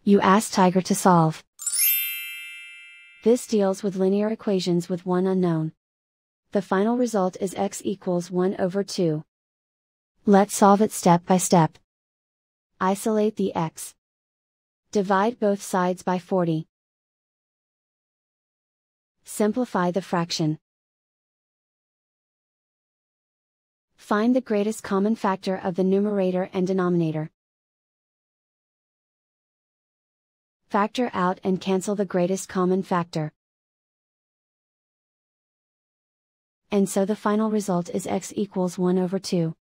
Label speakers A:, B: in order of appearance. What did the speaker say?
A: You ask Tiger to solve. This deals with linear equations with one unknown. The final result is x equals 1 over 2. Let's solve it step by step. Isolate the x. Divide both sides by 40. Simplify the fraction. Find the greatest common factor of the numerator and denominator. Factor out and cancel the greatest common factor. And so the final result is x equals 1 over 2.